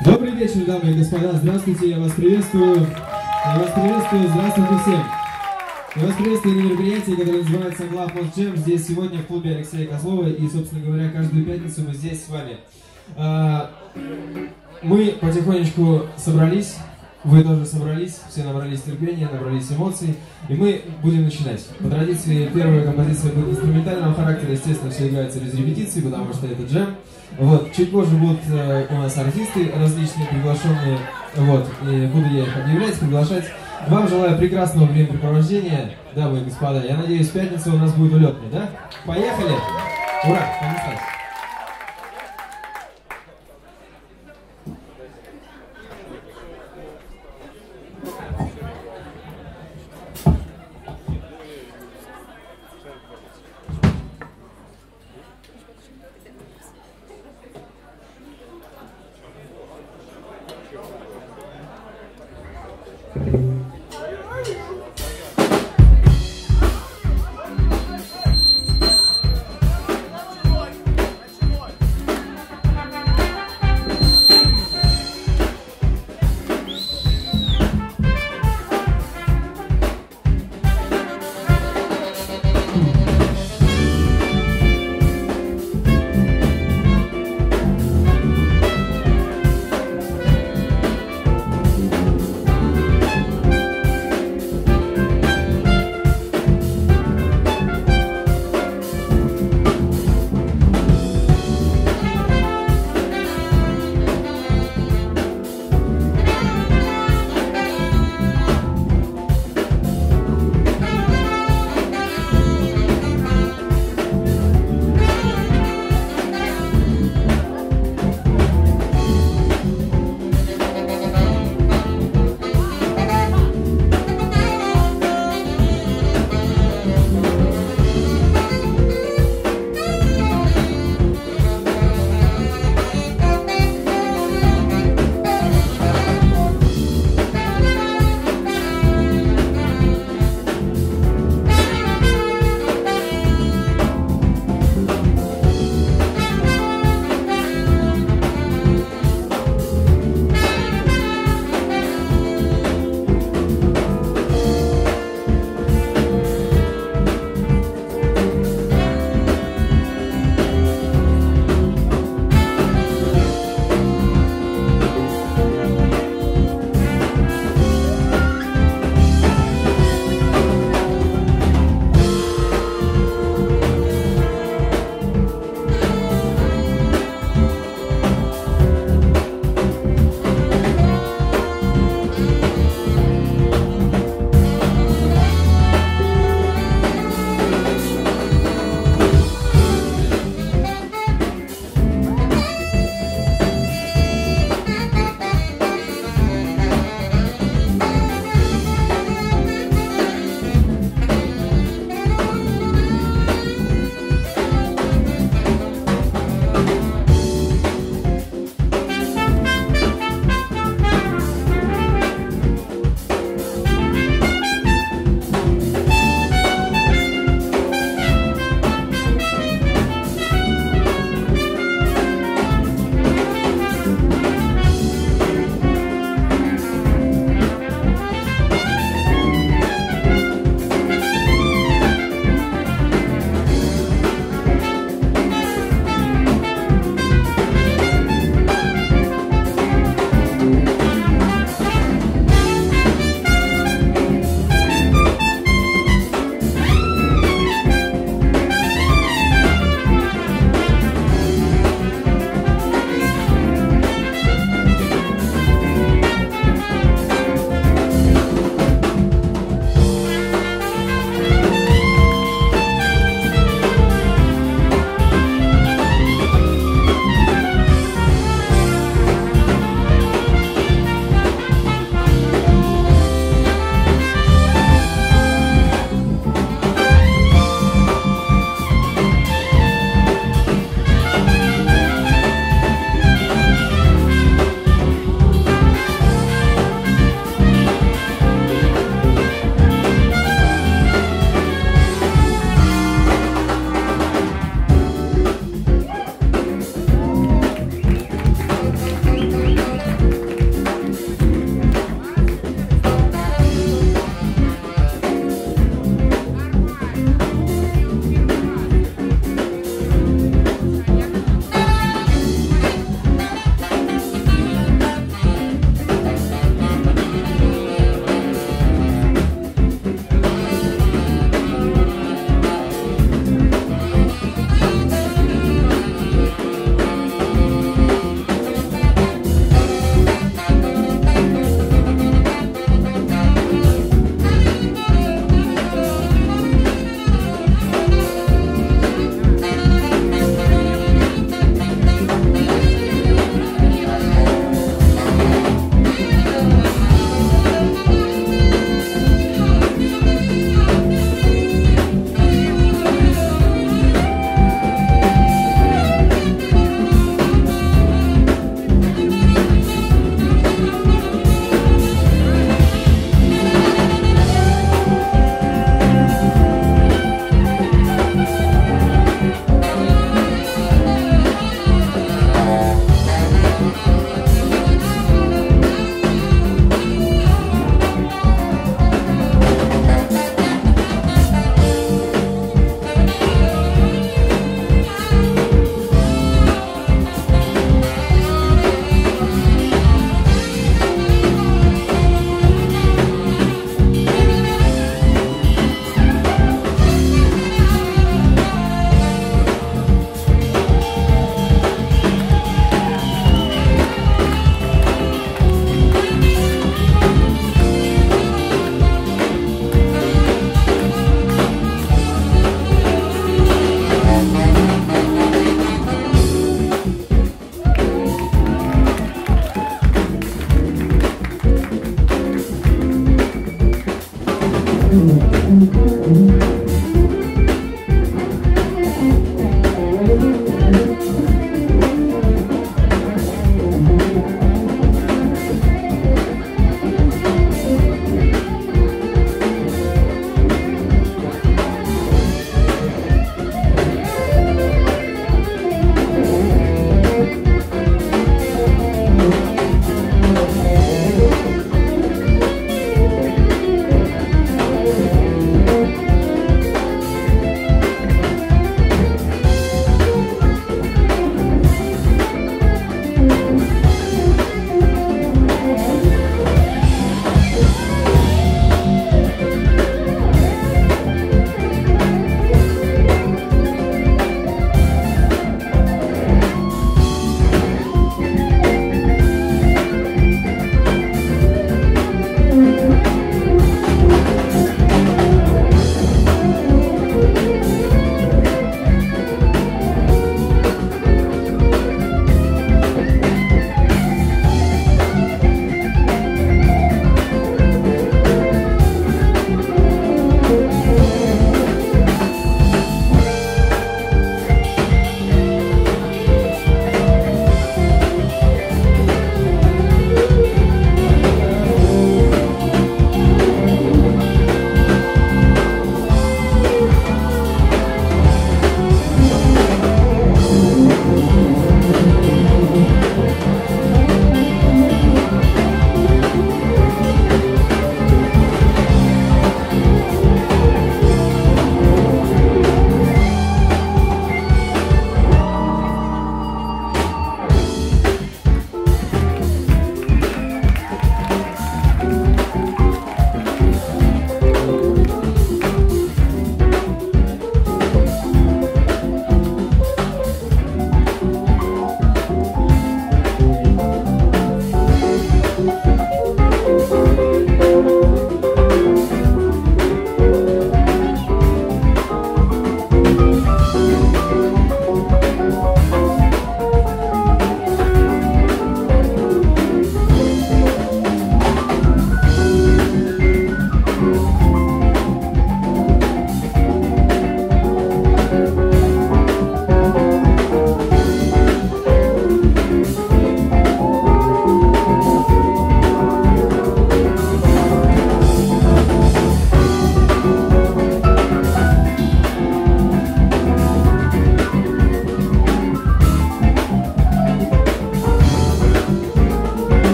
Добрый вечер, дамы и господа, здравствуйте, я вас приветствую, здравствуйте всем. Я вас приветствую на мероприятии, которое называется Love Most Jam, здесь сегодня в клубе Алексея Козлова, и, собственно говоря, каждую пятницу мы здесь с вами. Мы потихонечку собрались, вы тоже собрались, все набрались терпения, набрались эмоций, и мы будем начинать. По традиции, первая композиция будет инструментального характера, естественно, все играется без репетиций, потому что это джем. Вот, чуть позже будут у нас артисты различные, приглашенные, вот, и буду я их объявлять, приглашать. Вам желаю прекрасного времяпрепровождения, дамы и господа. Я надеюсь, пятница у нас будет улетной, да? Поехали! Ура! Понеслась!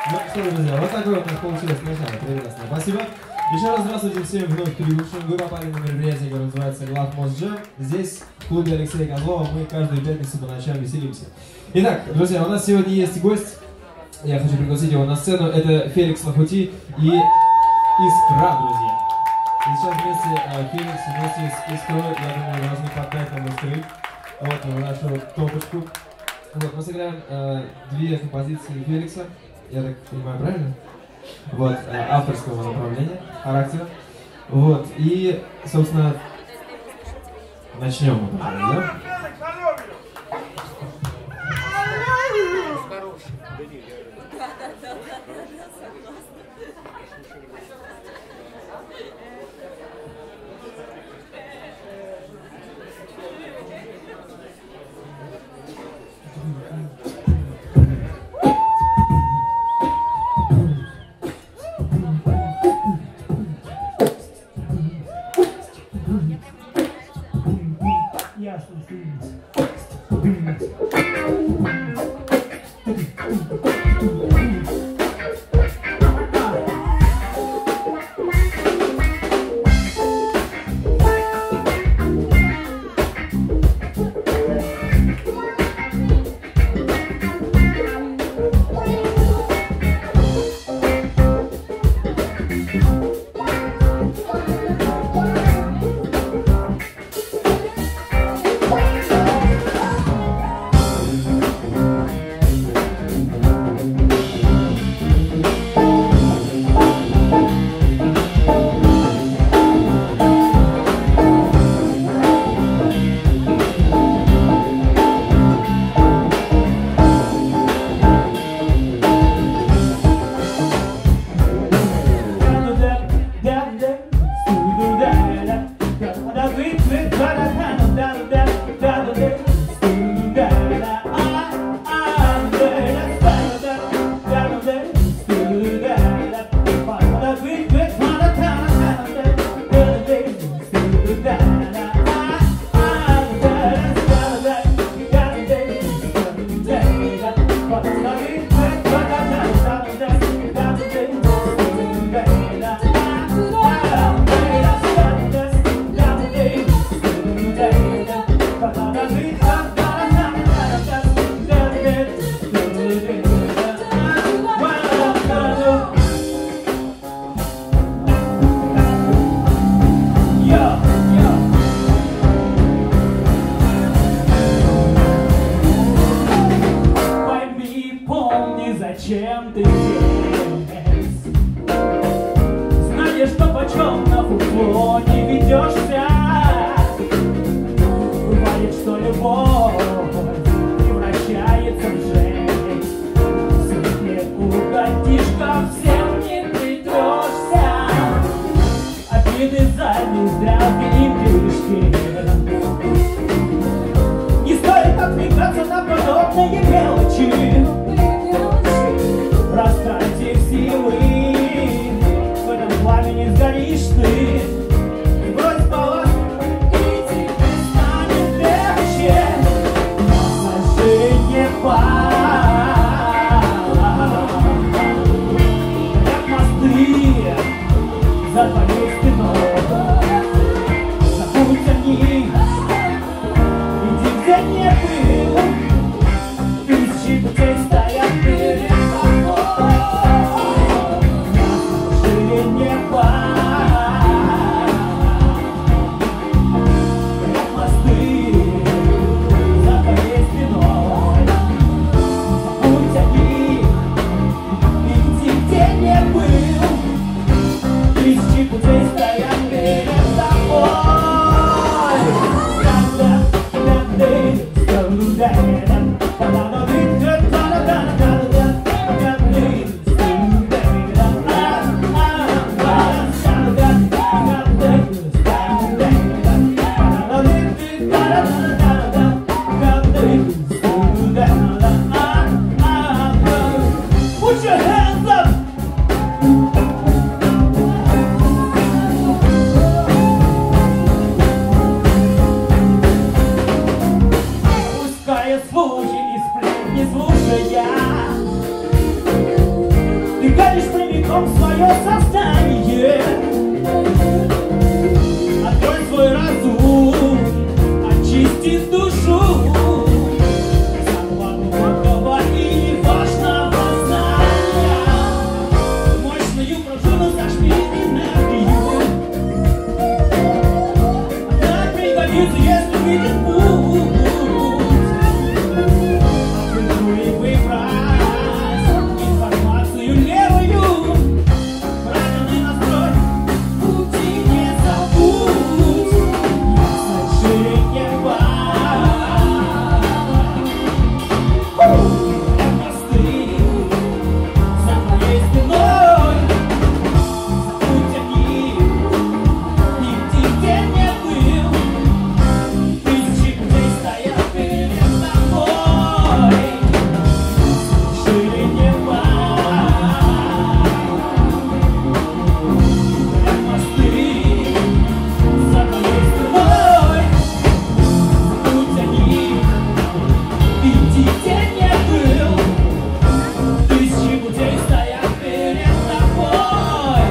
Ну что ж, друзья, вот такое вот у нас получилось начало. Прекрасно. Спасибо. Еще раз здравствуйте всем вновь прибывшим. Вы попали на мероприятие, которое называется Glove Most Jam. Здесь, в клубе Алексея Козлова, мы каждую пятницу по ночам веселимся. Итак, друзья, у нас сегодня есть гость. Я хочу пригласить его на сцену. Это Феликс Лахути и Искра, друзья. И сейчас вместе Феликс вместе с Искрой, я думаю, должны поддать нам Искры. Вот нашу топочку. Вот, мы сыграем две композиции Феликса. Я так понимаю, правильно? Вот, авторского направления, характера. Вот, и, собственно, начнем мы, да? Зачем ты здесь? Знаешь, что почем на фуфло не ведешься? Бывает, что любовь превращается в жесть. Всех не угодишь, ко всем не придешься. Обиды, зависть, дрязги и интрижки. Не стоит отвлекаться на подобные мелочи. Растрати силы, в этом пламени сгоришь ты. Брось балласт, и тебе станет легче. Сожжение как мосты за твоей спиной. Забудь о них, иди где не был. Тысячи путей стоят перед тобой. Ты гадишь прямиком в свое сознание. Открой свой разум, очисти душу. Самого глубокого и важного знания. Мощную пружину зажми энергию. Она пригодится, если выйдет путь. Открой и выбрось информацию левую. Правильный настрой, пути не забудь. Сожжение мосты за твоей спиной. Забудь о них, иди где не был. Тысячи путей стоят перед тобой. Сожжение мосты за твоей спиной. Забудь о них, иди где не был. Тысячи путей стоят перед тобой.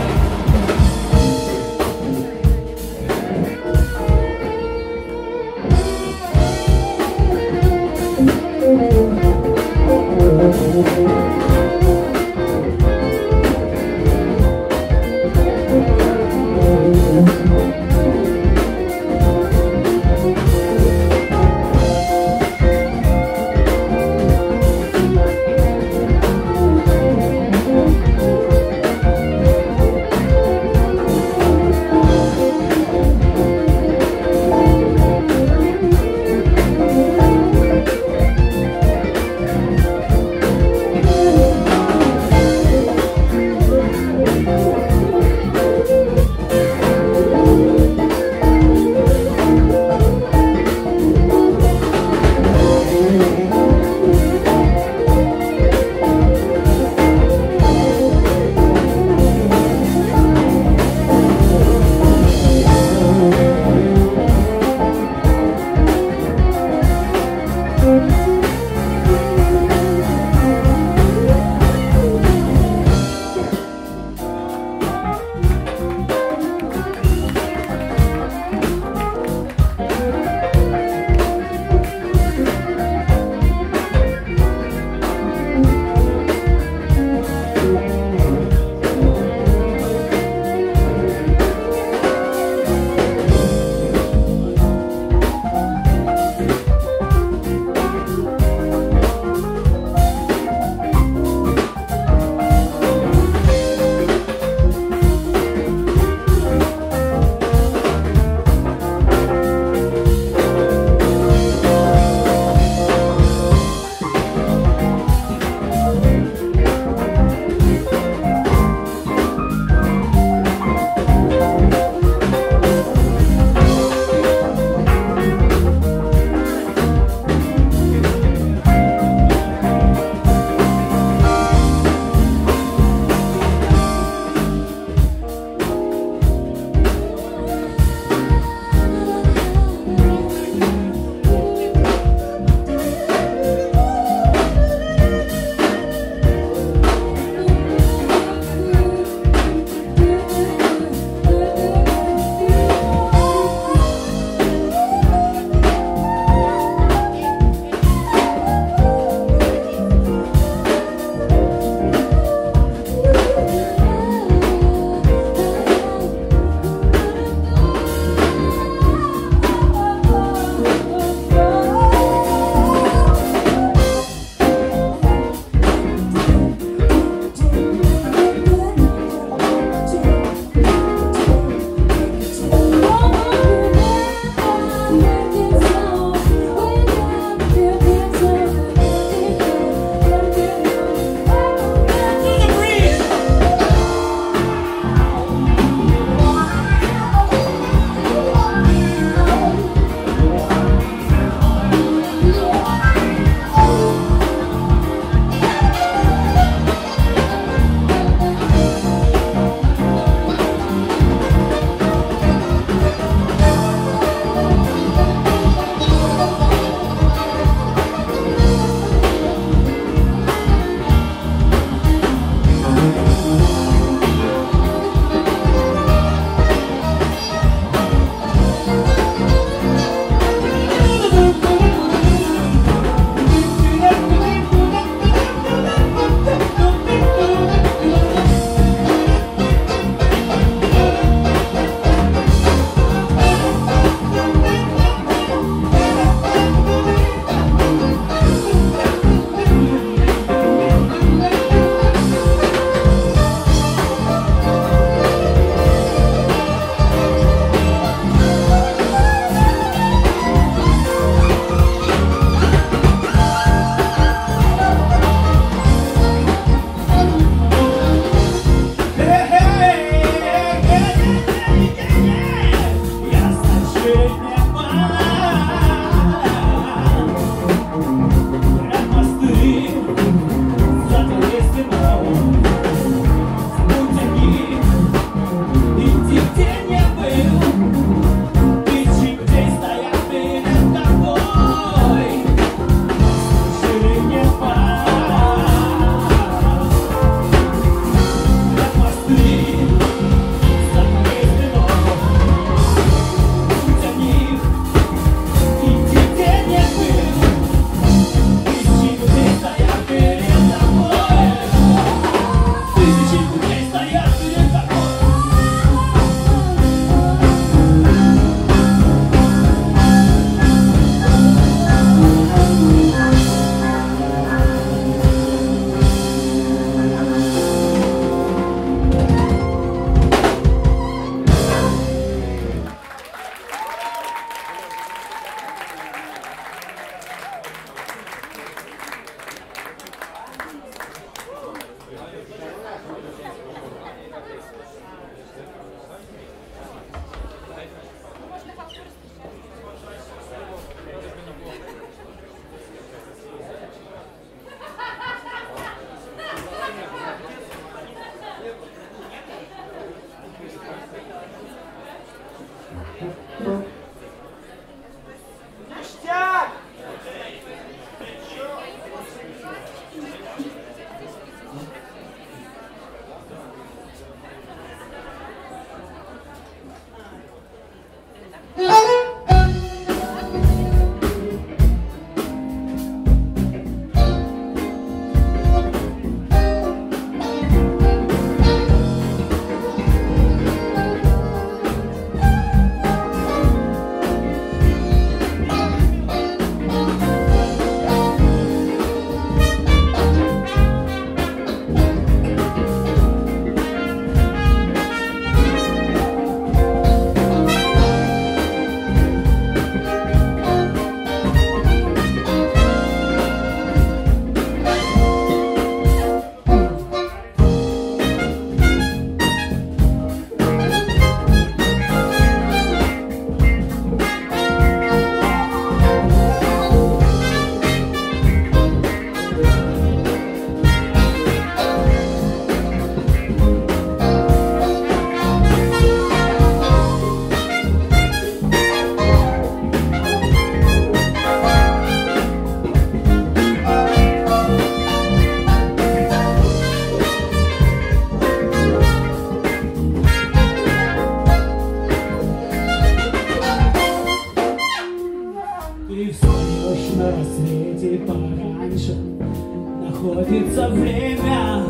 находится время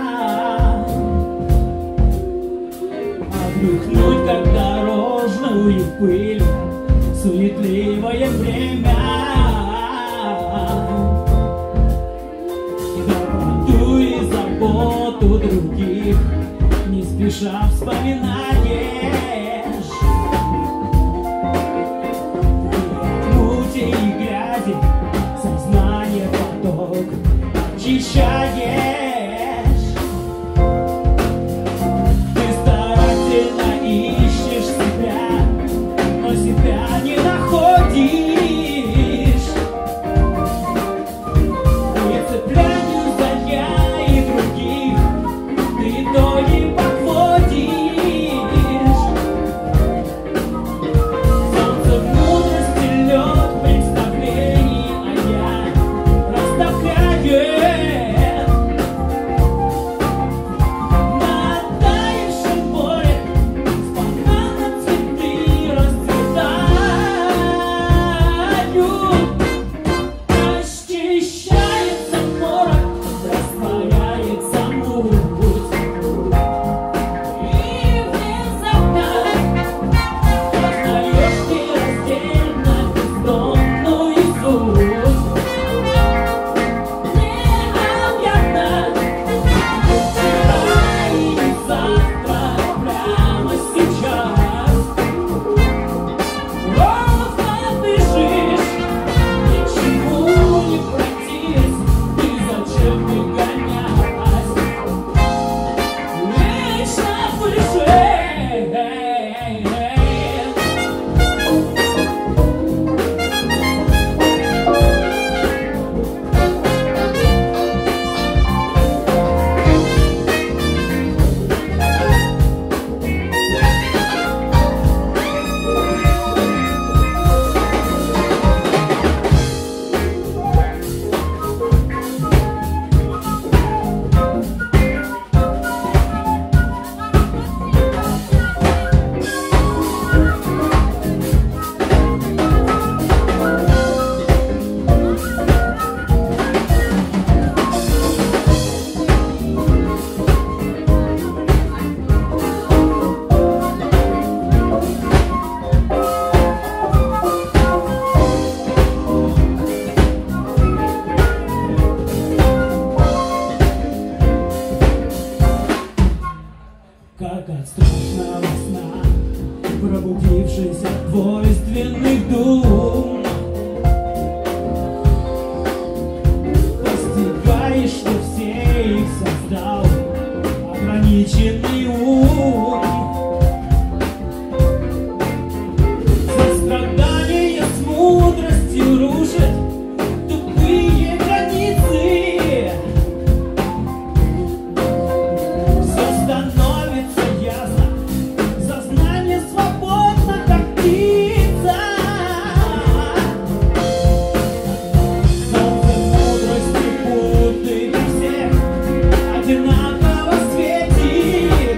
отдохнуть, как дорожную пыль, суетливое время, доброту и заботу других не спеша вспоминаешь. Мути и грязи сознание поток очищаешь. Ты старательно ищешь себя, но себя не находишь. И цеплянию за я и других ты итоги подводишь. Солнце мудрости, лед представлений, а я растопляет. Как от страшного сна, пробудившись от двойственных дум, постигаешь, что все их создал ограниченный ум. Сострадание с мудростью рушит тупые границы. Все становится ясно, сознание свободно, как птица. Солнце мудрости будто для всех одинаково светит.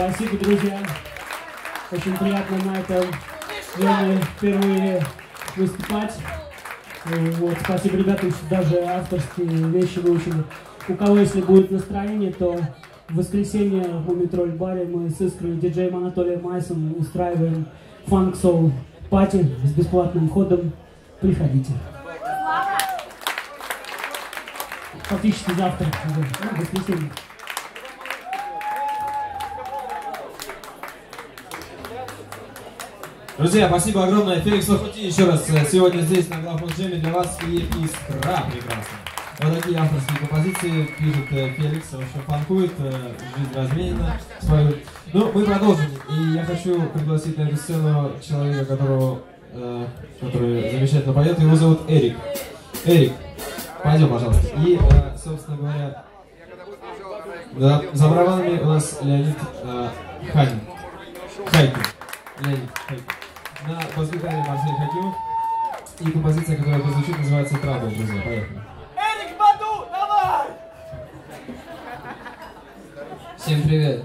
Спасибо, друзья. Очень приятно на этом время впервые выступать. Вот, спасибо ребятам, что даже авторские вещи выучили. У кого, если будет настроение, то в воскресенье в Мумитроль-баре мы с Искрой и диджеем Анатолием Майсом устраиваем фанк-соул пати с бесплатным входом. Приходите. Фактически завтра, в воскресенье. Друзья, спасибо огромное. Феликс Лохути еще раз сегодня здесь на главном джеме для вас и Искра прекрасно. Вот такие авторские композиции пишет Феликс, в общем, фанкует, жизнь разменена. Ну, мы продолжим. И я хочу пригласить на эту сцену человека, который замечательно поет. Его зовут Эрик. Эрик, пойдем, пожалуйста. И, собственно говоря, за барабанами у нас Леонид Хайкин. Леонид Хайкин. На бас-гитаре Марсель Хакимов. И композиция, которая прозвучит, называется «Трабл», друзья. Поехали. Эрик Баду, давай! Всем привет!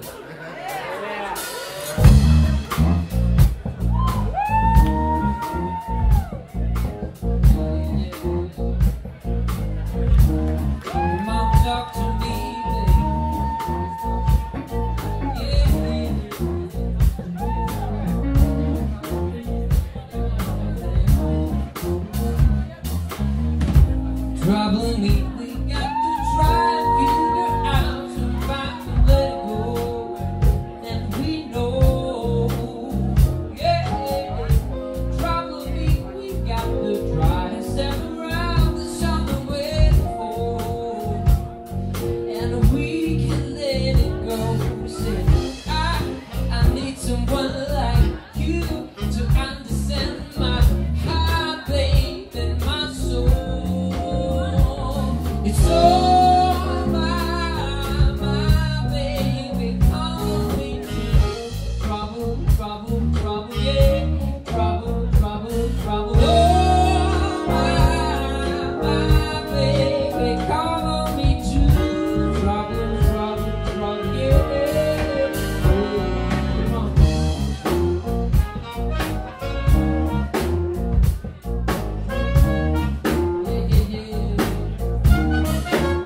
Troubling me, we got to try and figure out to find to let it go. And we know, yeah. Troubling me, we got to try and step around. There's something waiting for, and we can let it go. Say, I need someone like you to understand my heart, babe, and my soul. It's all my baby, call me trouble, trouble, trouble, yeah, trouble, trouble, trouble. Oh, my baby, call me too, trouble, trouble, trouble, yeah. Come on. Yeah, yeah, yeah.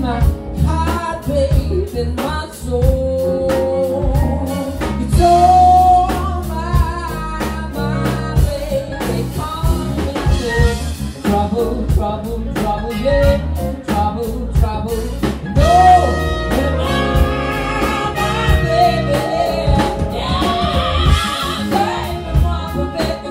my heart, babe, and my soul. It's all my baby, come into trouble, trouble, trouble, yeah, trouble, trouble. No, my baby, yeah, baby, mama, baby,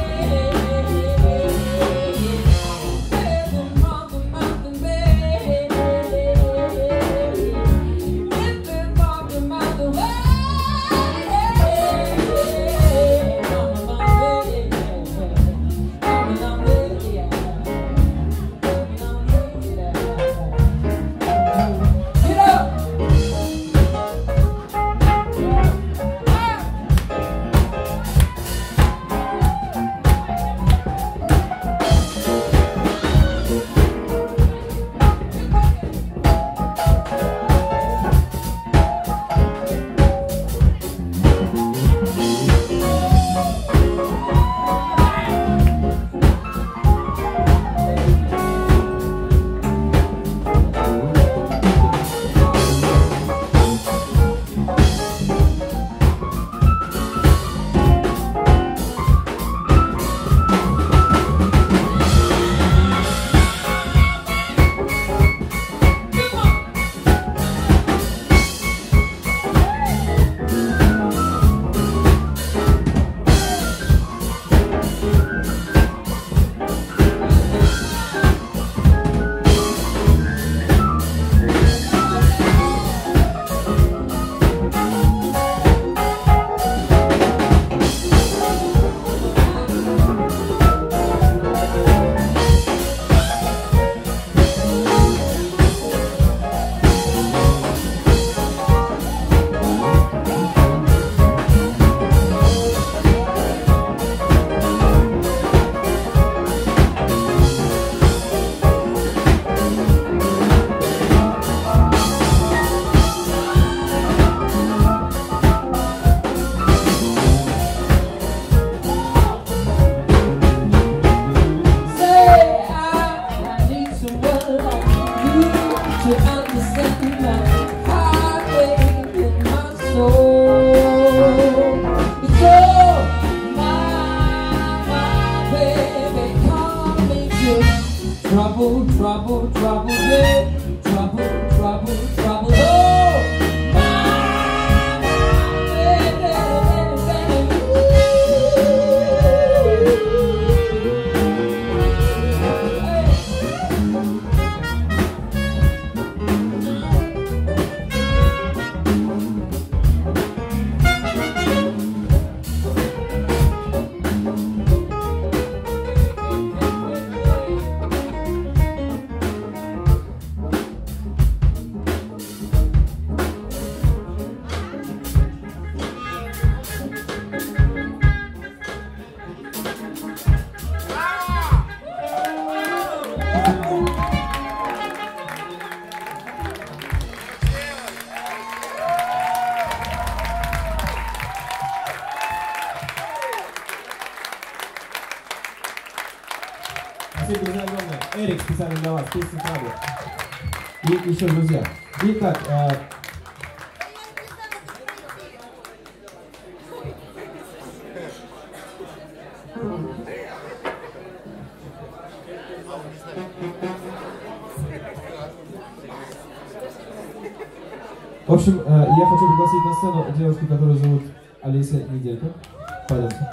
trouble, trouble, trouble, yeah, trouble, trouble, trouble, oh, Спасибо, друзья, огромное. Эрик, специально для вас, песня «Правда». И еще, друзья. Итак, в общем, я хочу пригласить на сцену девушку, которую зовут Олеся Неделька. Пойдемте.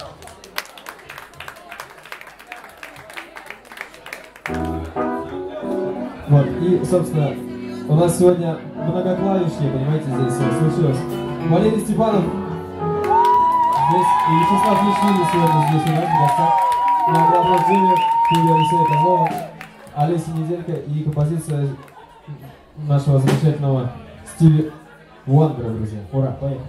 Вот, и, собственно, у нас сегодня многоклавишники, понимаете, здесь случилось. Валерий Степанов здесь, и Вячеслав Лишвили сегодня здесь у нас в гостях. На обратном деле Юлия Алексея Козлова, Олеся Неделька и композиция нашего замечательного Стиви Уандера, друзья. Ура, поехали.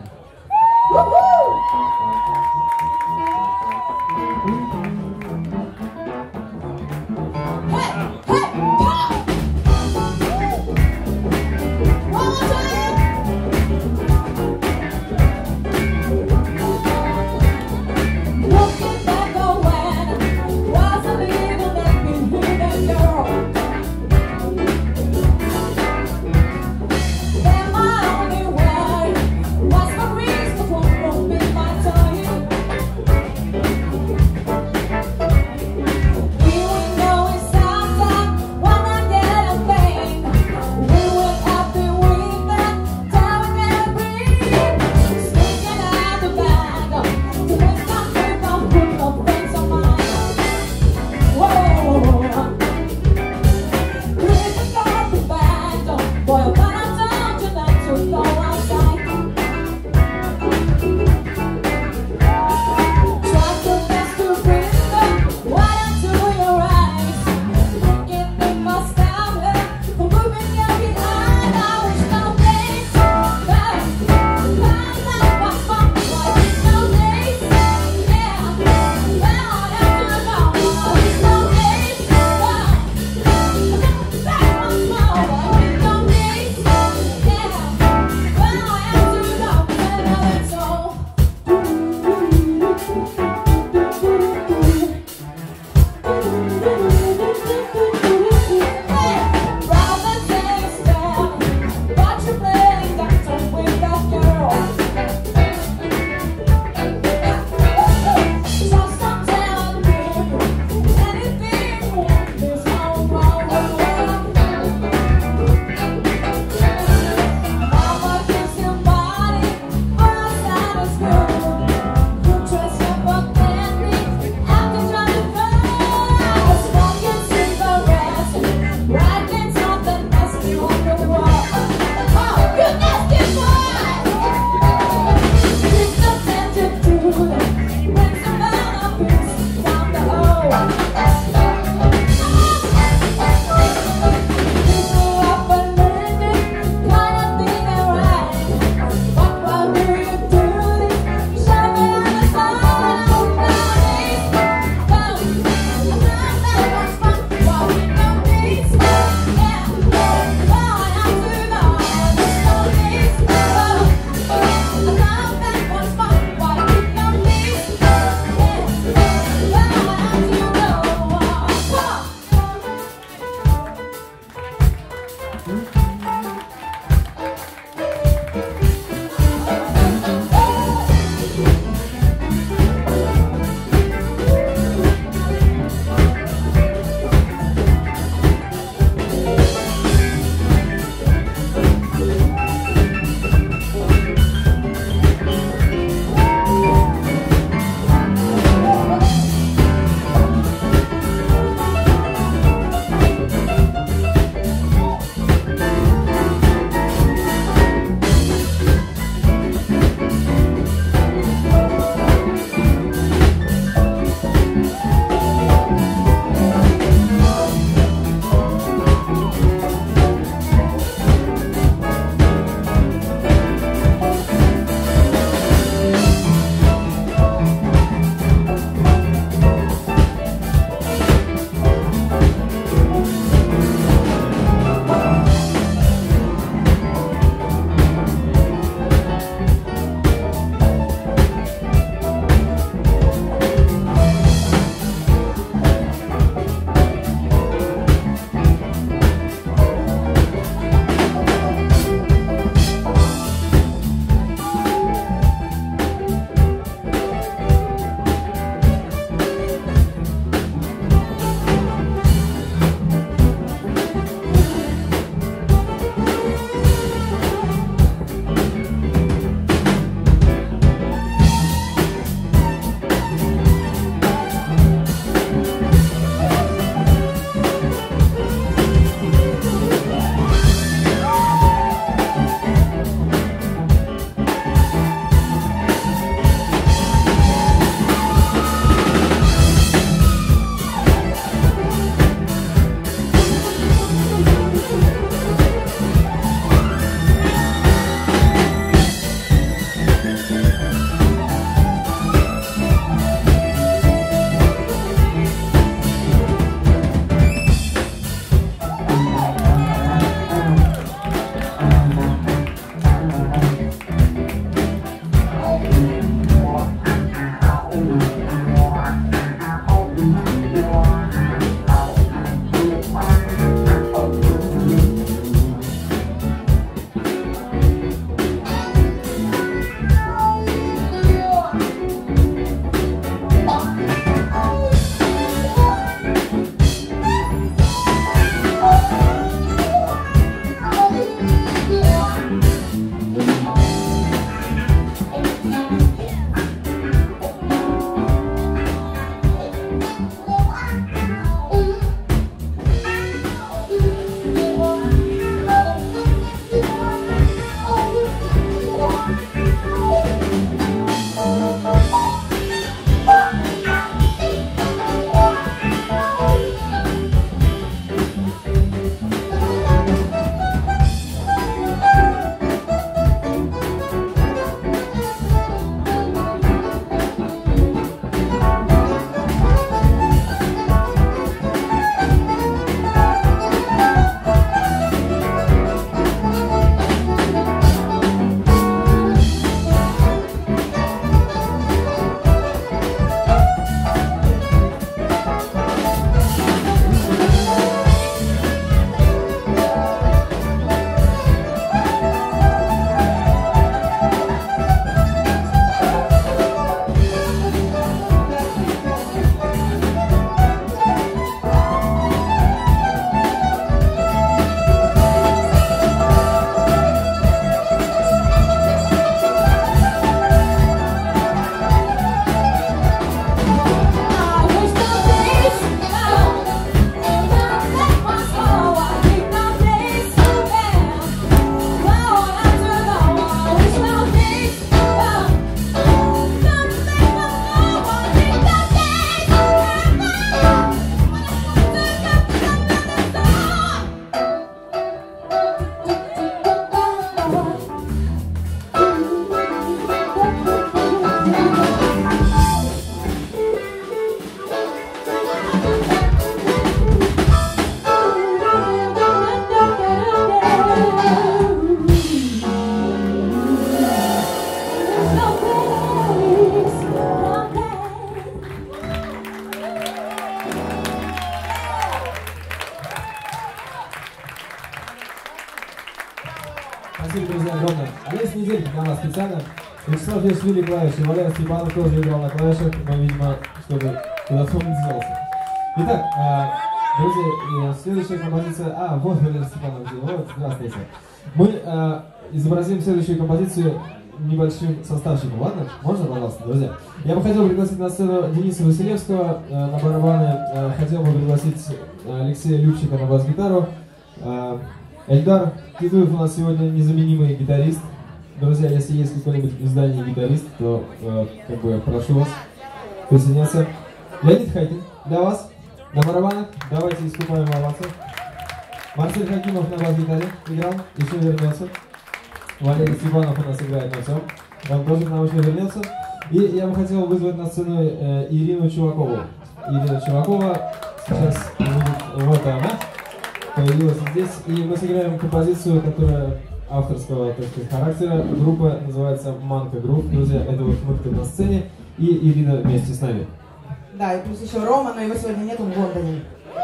Спасибо, друзья, огромное. А есть неделька для вас специально. Вячеслав Яшвили клавиши, Валерий Степанов тоже играл на клавишах, но, видимо, чтобы куда-то он не сделался. Итак, друзья, следующая композиция... вот Валерий Степанов, вот, здравствуйте. Мы изобразим следующую композицию небольшим составчиком, ладно? Можно, пожалуйста, друзья? Я бы хотел пригласить на сцену Дениса Василевского на барабаны, хотел бы пригласить Алексея Любчика на бас-гитару. Эльдар Титуев у нас сегодня незаменимый гитарист. Друзья, если есть какой-нибудь из дальний гитарист, то как бы прошу вас присоединяться. Леонид Хайкин для вас на барабанах. Давайте искупаем овацию. Марсель Хакимов на бас-гитаре играл, еще вернется. Валерий Степанов у нас играет на всем. Он тоже к нам еще вернется. И я бы хотел вызвать на сцену Ирину Чувакову. Ирина Чувакова сейчас будет, вот она, появилась здесь. И мы сыграем композицию, которая авторского, так сказать, характера. Группа называется Манка Грув. Друзья, это вот мы тут на сцене. И Ирина вместе с нами. Да, и плюс еще Рома, но его сегодня нету в Лондоне.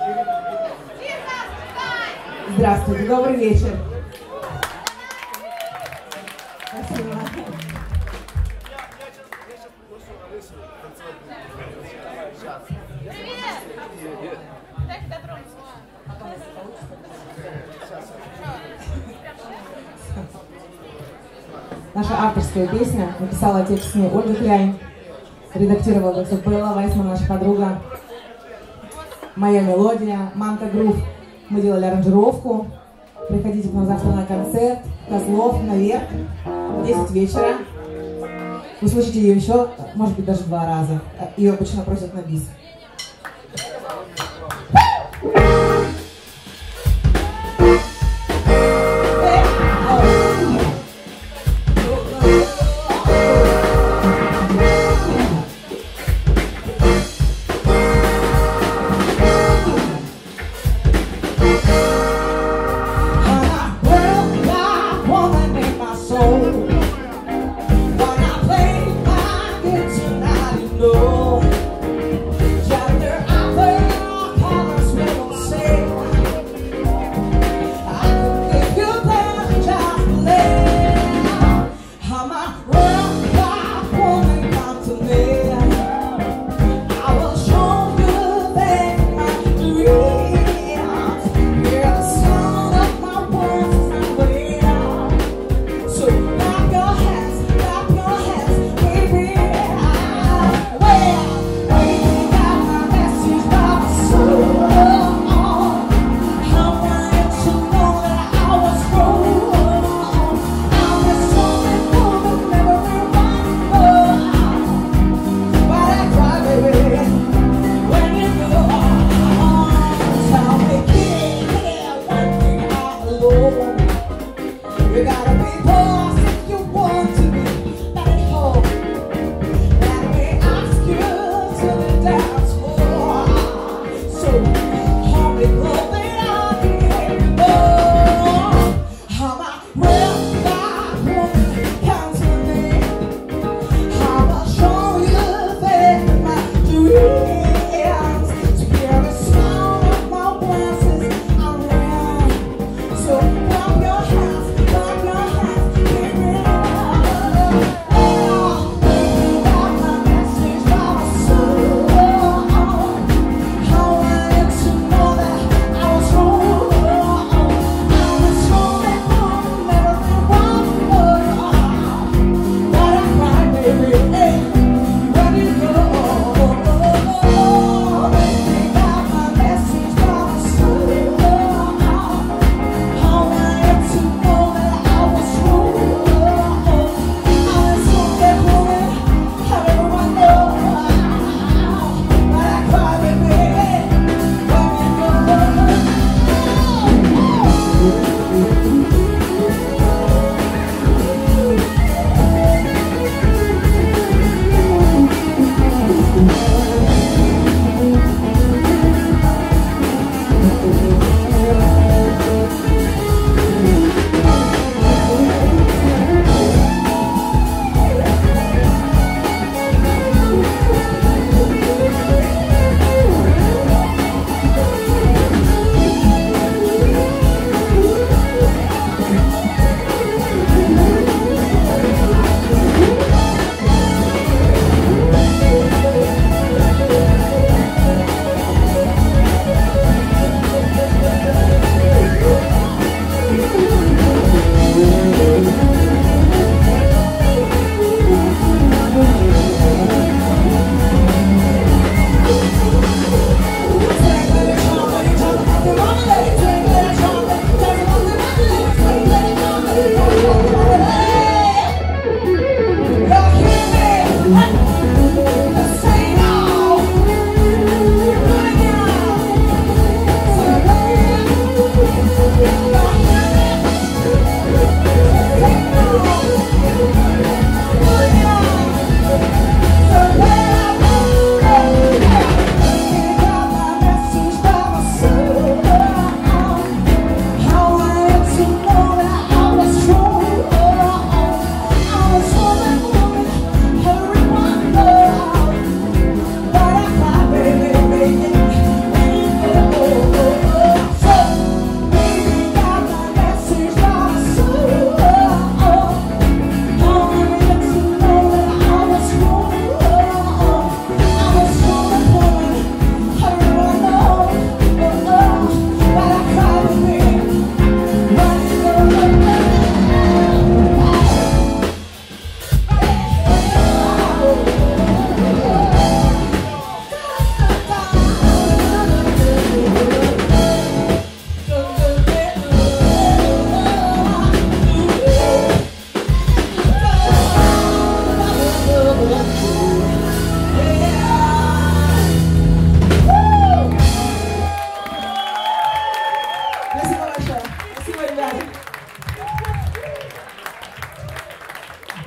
Здравствуйте, добрый вечер. Спасибо. Наша авторская песня, написала текст мне Ольга Кляйн, редактировала все Белла Вайсман, наша подруга. Моя мелодия, Манка Грув. Мы делали аранжировку. Приходите к нам завтра на концерт. Козлов, наверх. В 10 вечера. Вы слушаете ее еще, может быть, даже 2 раза. Ее обычно просят на бис.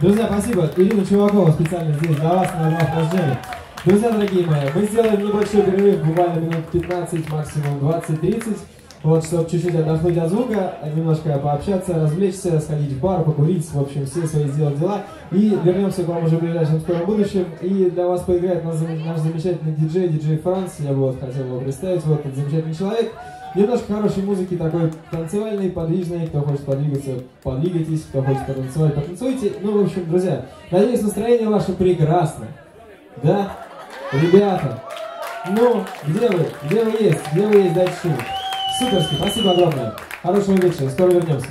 Друзья, спасибо. Ирина Чувакова специально здесь для вас на Главмост-джеме. Друзья, дорогие мои, мы сделаем небольшой перерыв, буквально минут 15, максимум 20-30. Вот, чтобы чуть-чуть отдохнуть от звука, немножко пообщаться, развлечься, сходить в бар, покурить, в общем, все свои сделать дела. И вернемся к вам уже в ближайшем скором будущем. И для вас поиграет наш замечательный диджей Франц. Я бы вот хотел его представить. Вот этот замечательный человек. Немножко хорошей музыки, такой танцевальной, подвижной. Кто хочет подвигаться, подвигайтесь. Кто хочет потанцевать, потанцуйте. Ну, в общем, друзья, надеюсь, настроение ваше прекрасно. Да? Ребята, ну, где вы? Где вы есть? Где вы есть? Дайте шум. Суперски, спасибо огромное. Хорошего вечера, скоро вернемся.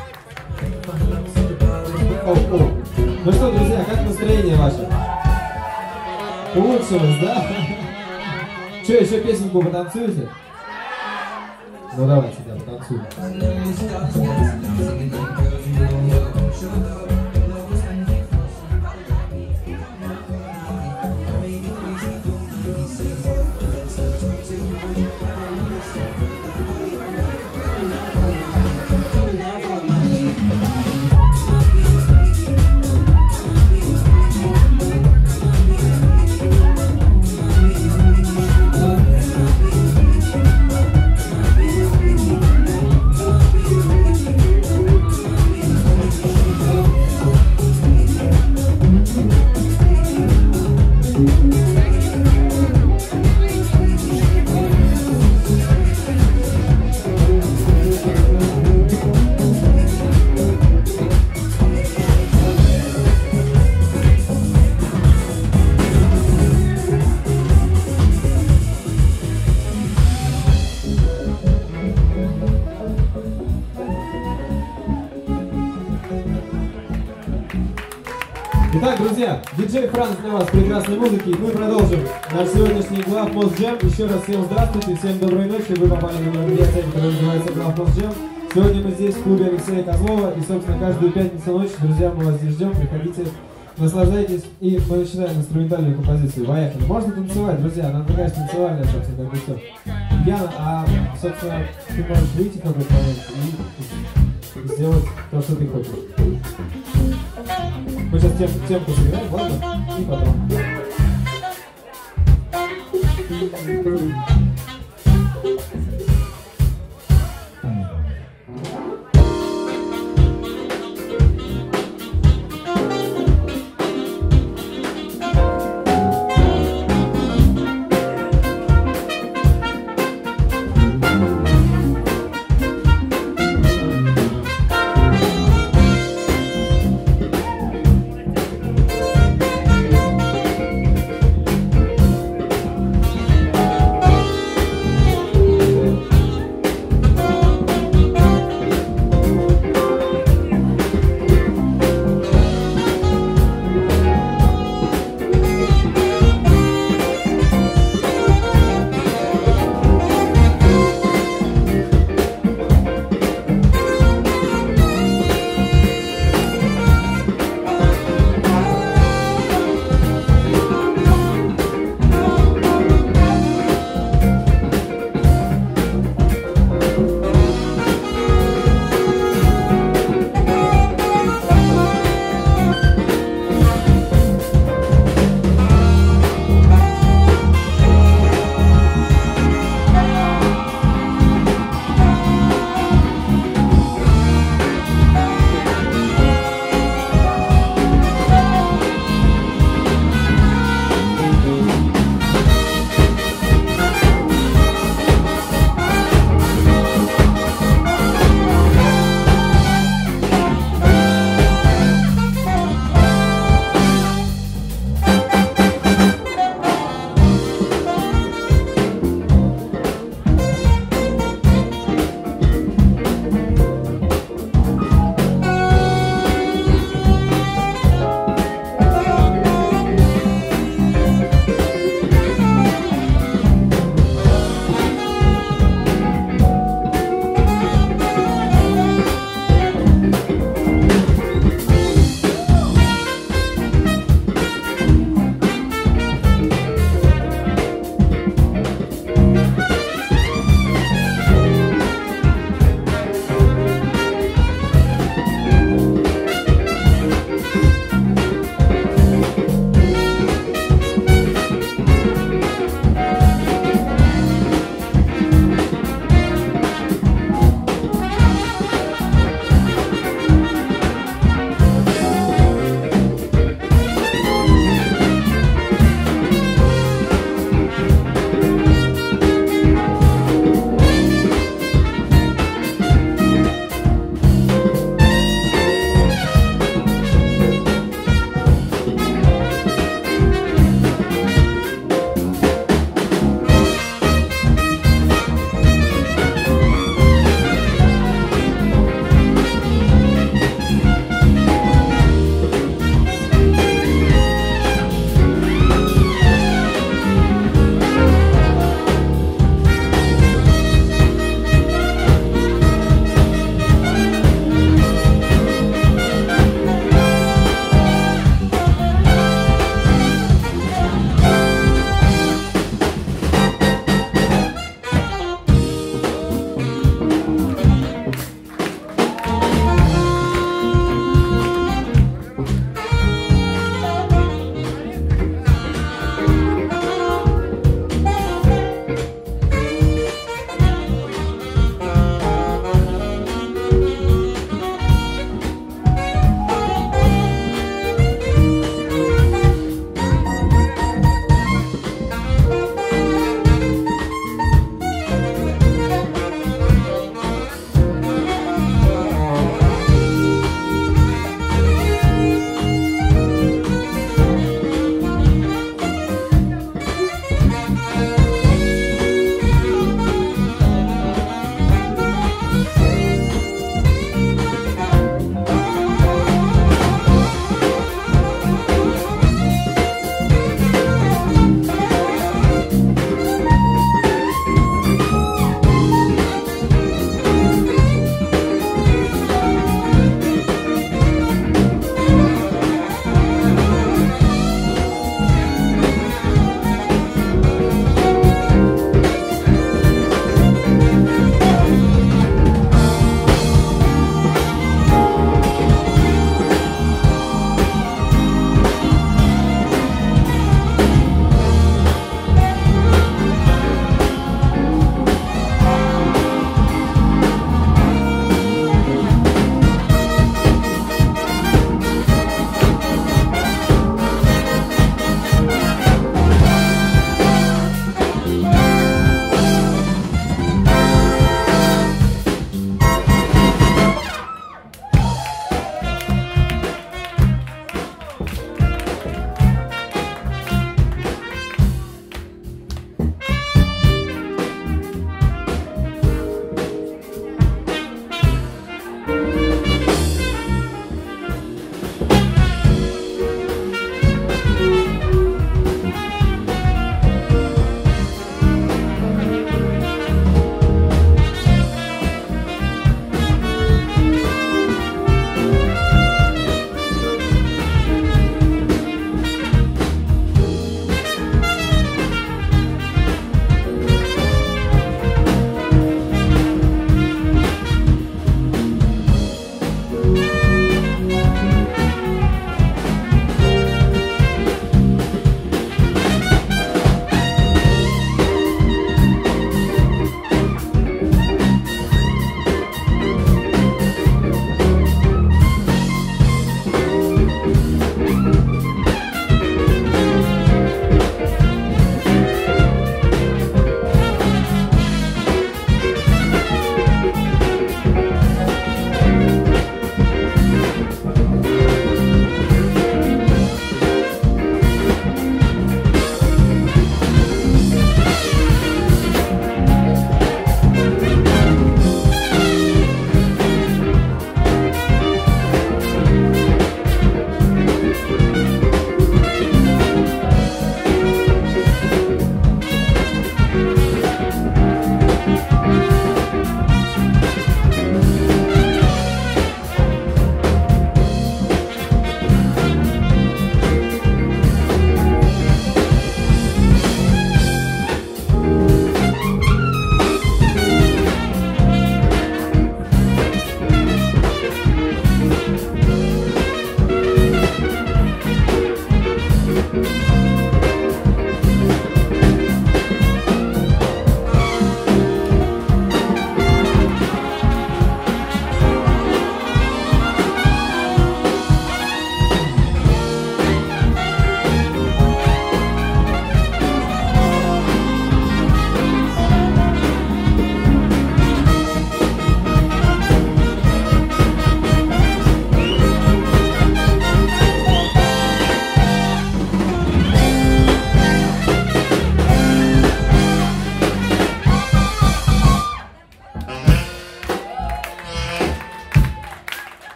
Ну что, друзья, как настроение ваше? Улучшилось, да? Что, еще песенку потанцуете? Ну давайте, да, потанцуем. Итак, друзья, диджей Франц для вас прекрасной музыки. Мы продолжим наш сегодняшний Главмост-джем. Еще раз всем здравствуйте, всем доброй ночи. Вы попали на мероприятие, которое называется Главмост-джем. Сегодня мы здесь в клубе Алексея Козлова. И, собственно, каждую пятницу ночь, друзья, мы вас здесь ждем. Приходите, наслаждайтесь. И мы начинаем инструментальную композицию. Поехали. Можно танцевать, друзья. Она такая танцевальная, собственно, как бы все. Яна, а, собственно, ты можешь выйти в какой-то момент и сделать то, что ты хочешь. Мы сейчас темку сыграем, ладно? И потом.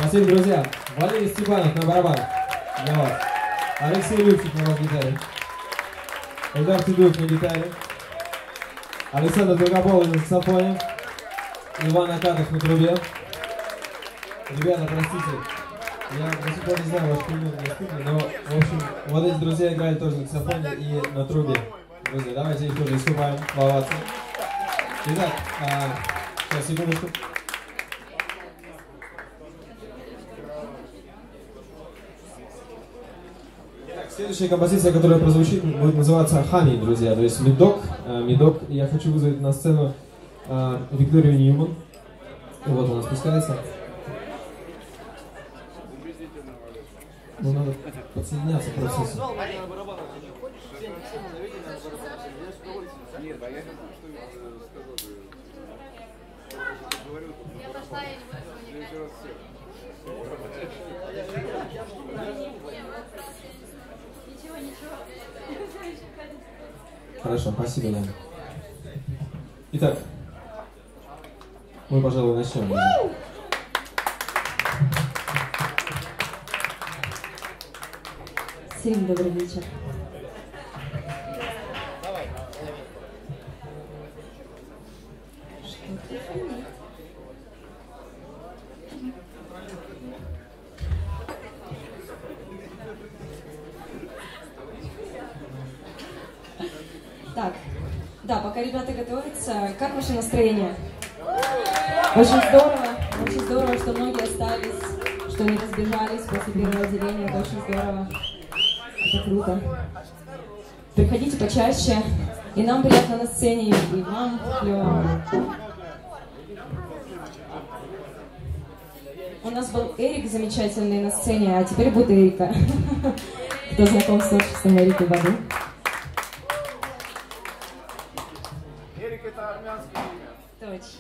Спасибо, друзья. Валерий Степанов на барабанах. Для вас. Алексей Любчик на бас-гитаре. Эльдар Тудуев на гитаре. Александр Долгополов на саксофоне. Иван Акатов на трубе. Ребята, простите, я до сих пор не знаю ваш пример на студии, но, в общем, вот эти друзья играли тоже на саксофоне и на трубе. Друзья, давайте их тоже искупаем, ловаться. Итак, сейчас, секундочку. Следующая композиция, которая прозвучит, будет называться «Honey», друзья, то есть «Медок». «Медок». Я хочу вызвать на сцену Викторию Ньюман. И вот она спускается. Ну, надо подсоединяться к процессу. Хорошо, спасибо, Лена. Итак, мы, пожалуй, начнем. Всем добрый вечер. Так, да, пока ребята готовятся, как ваше настроение? Очень здорово, что многие остались, что не разбежались после первого отделения, это очень здорово, это круто. Приходите почаще, и нам приятно на сцене, и вам клево. У нас был Эрик замечательный на сцене, а теперь будет Эрика. Кто знаком с творчеством Эрики Баду? Эрик — это армянское имя. Точно.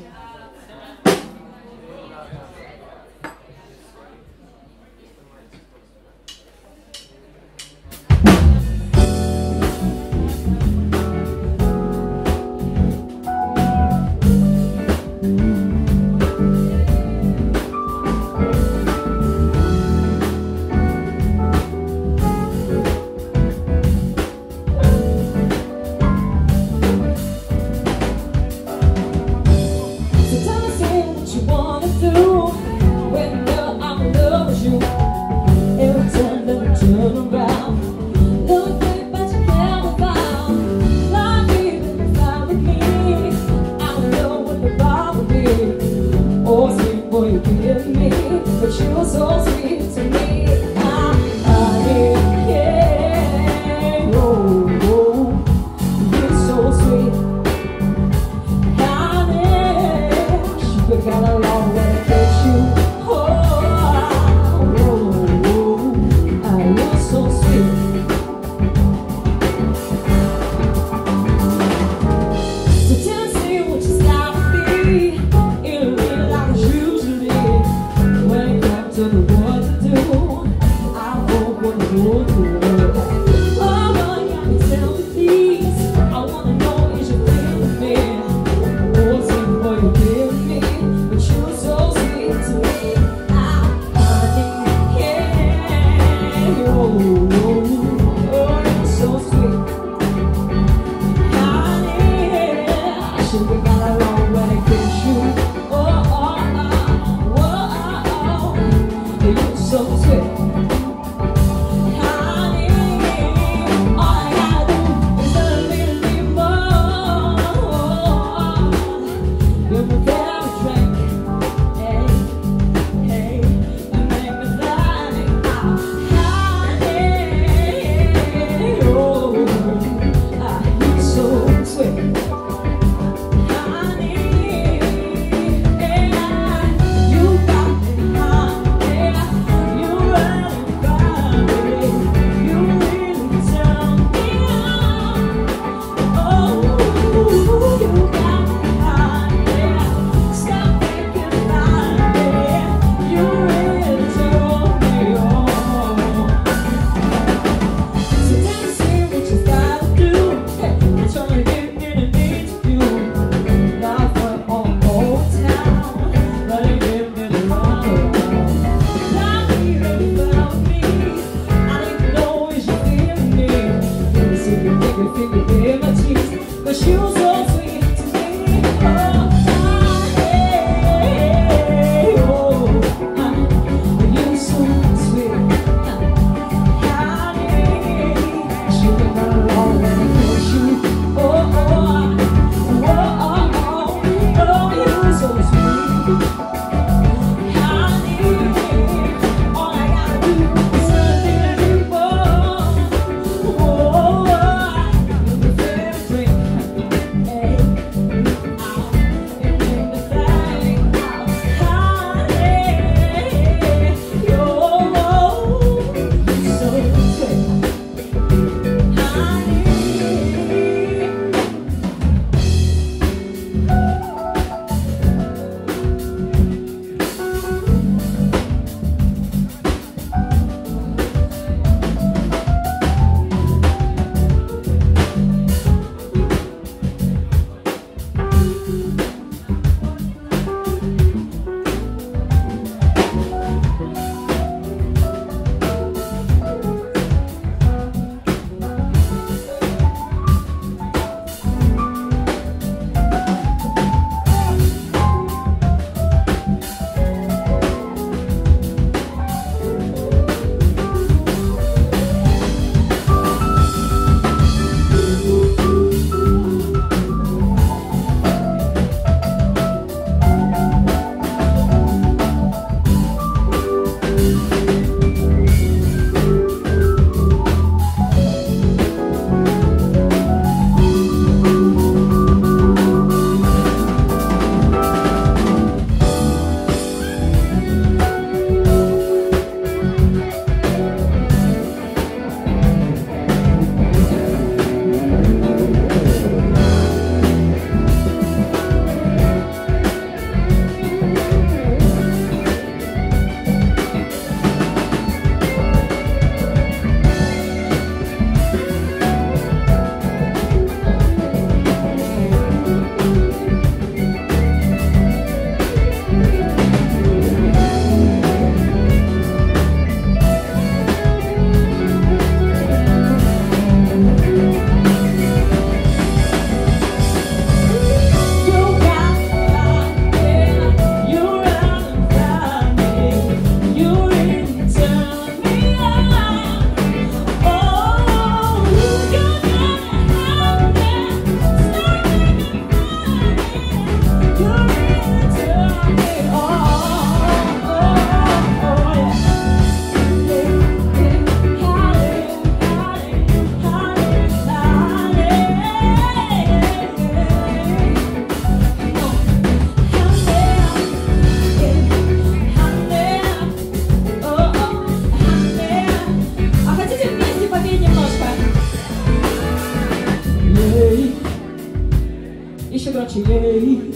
Еще громче. Ей.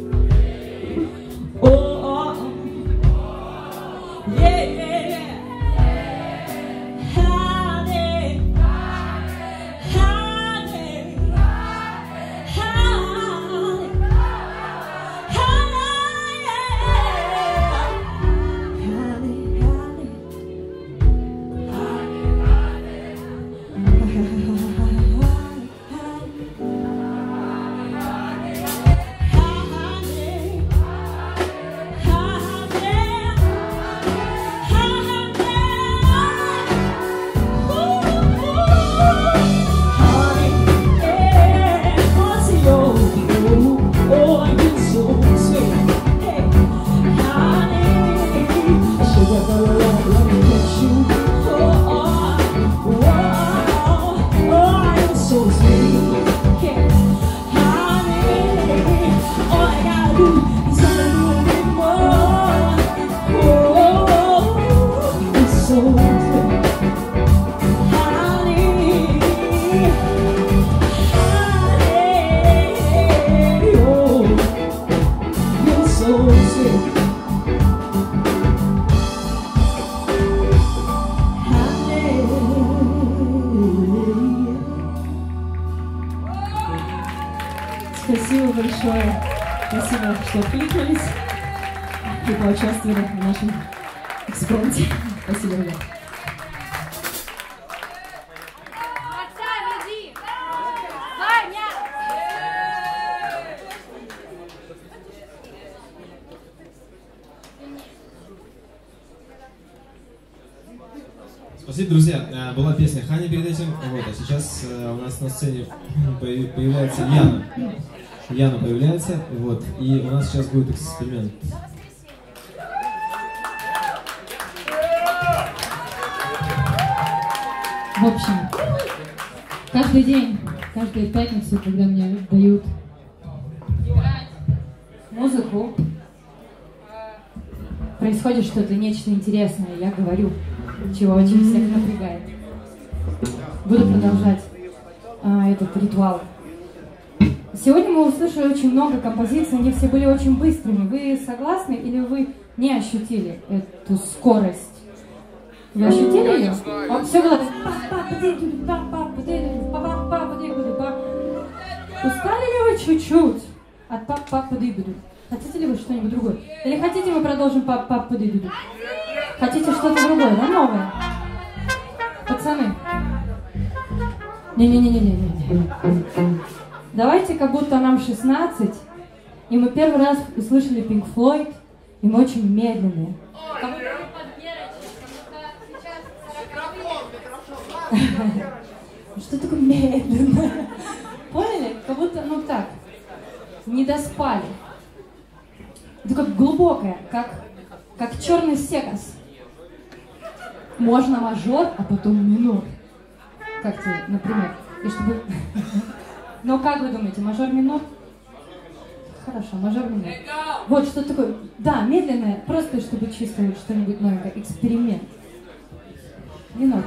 О, ей. Honey, honey, Спасибо большое. Спасибо, что откликнулись и поучаствовали в нашем экспромте. Спасибо, ребят. Спасибо, друзья. Была песня Ханя перед этим, вот, а сейчас у нас на сцене появляется Яна. Яна появляется, вот, и у нас сейчас будет эксперимент. В общем, каждый день, каждую пятницу, когда мне дают музыку, происходит что-то, нечто интересное, я говорю, чего очень всех напрягает. Буду продолжать этот ритуал. Сегодня мы услышали очень много композиций, они все были очень быстрыми. Вы согласны или вы не ощутили эту скорость? Вы ощутили ее? Все было так. Устали ли вы чуть-чуть от пап-пап-пыды-быду? Хотите ли вы что-нибудь другое? Или хотите мы продолжим пап-пап-пыды-быду? Хотите что-то другое, да, новое? Пацаны. Не-не-не-не-не-не. Давайте, как будто нам 16, и мы первый раз услышали Pink Floyd, и мы очень медленные. Что такое медленно? Поняли? Как будто, ну так, не доспали. Это как глубокое, как черный секас. Можно мажор, а потом минор. Как тебе, например? И чтобы... Но как вы думаете, мажор-минор? Хорошо, мажор-минор. Вот что такое. Да, медленное, просто чтобы чувствовать что-нибудь новенькое. Эксперимент. Минор.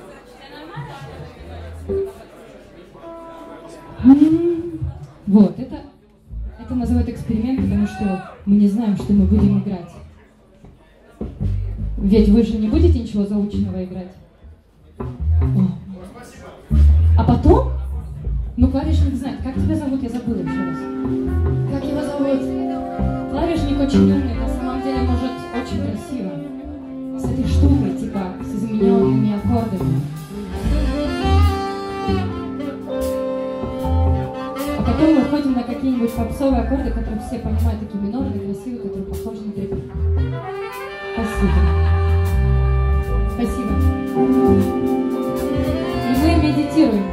Вот, это называют эксперимент, потому что мы не знаем, что мы будем играть. Ведь вы же не будете ничего заученного играть. А потом, ну, клавишник знает. Как тебя зовут? Я забыла еще раз. Как его зовут? Клавишник очень умный, на самом деле, может, очень красиво. С этой штукой, типа, с измененными аккордами. А потом мы ходим на какие-нибудь попсовые аккорды, которые все понимают, такие минорные, красивые, которые похожи на трепет. Спасибо. Спасибо. И мы медитируем.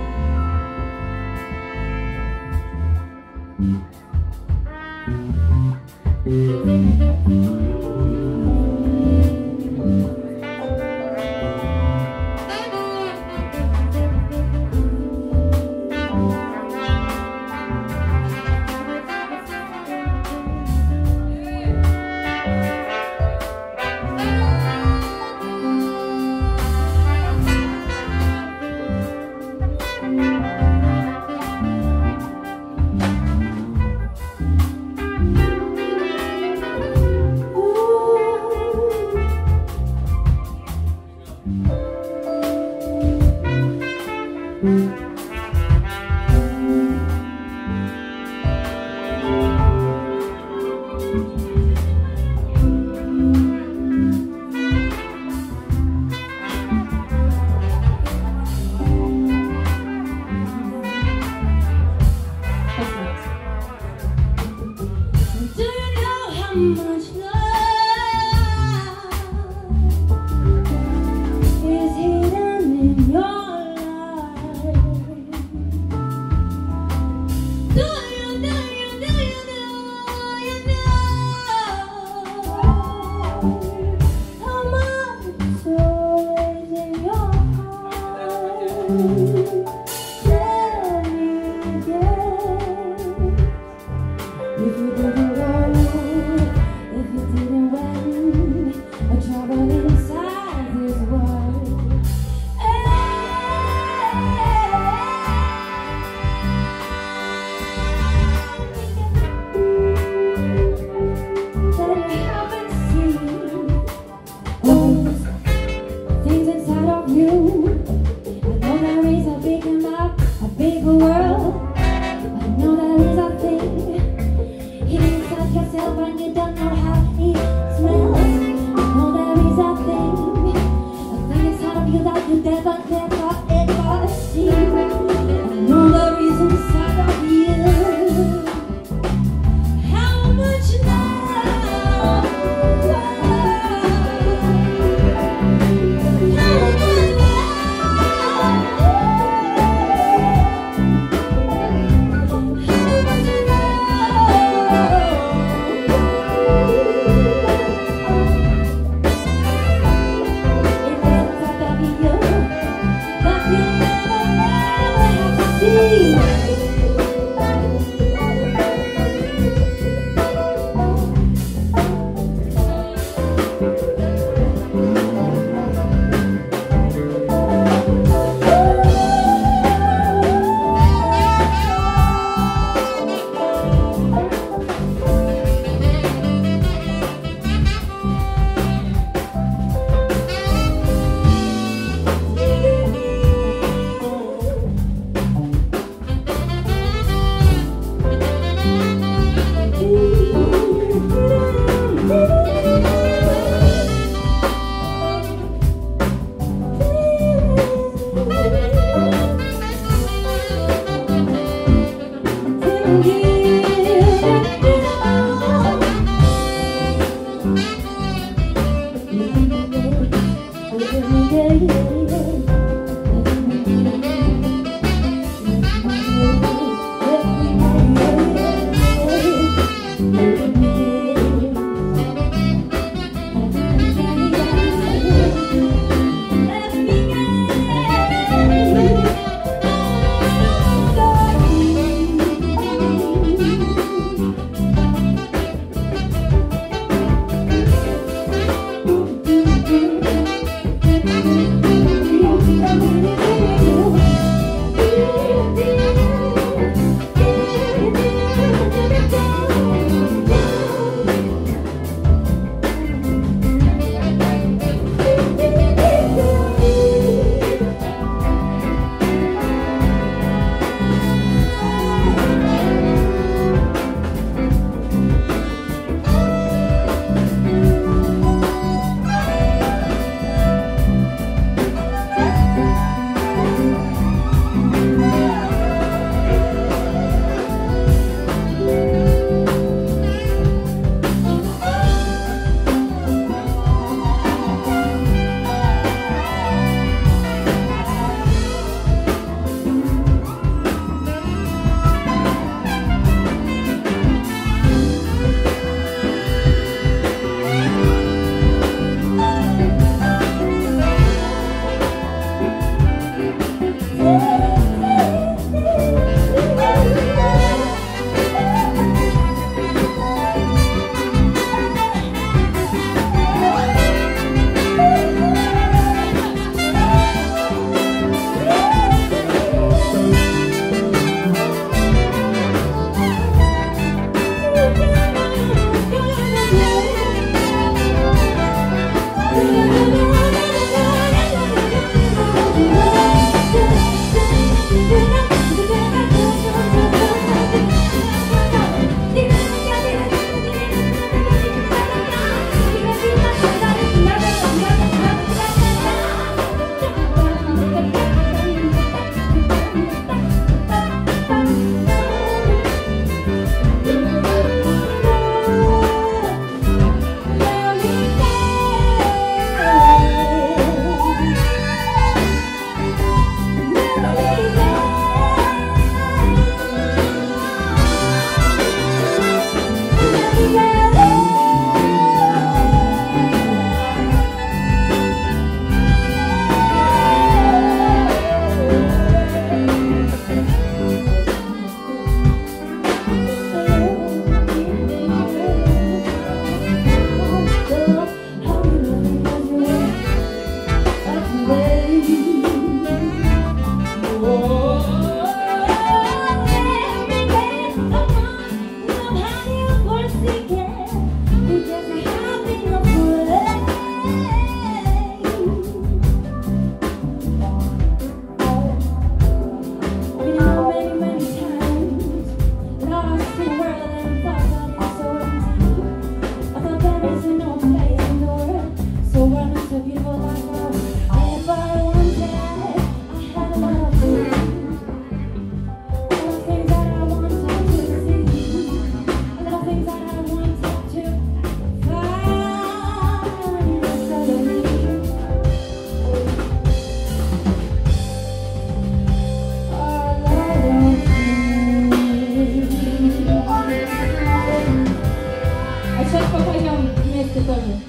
сейчас попоем вместе тоже.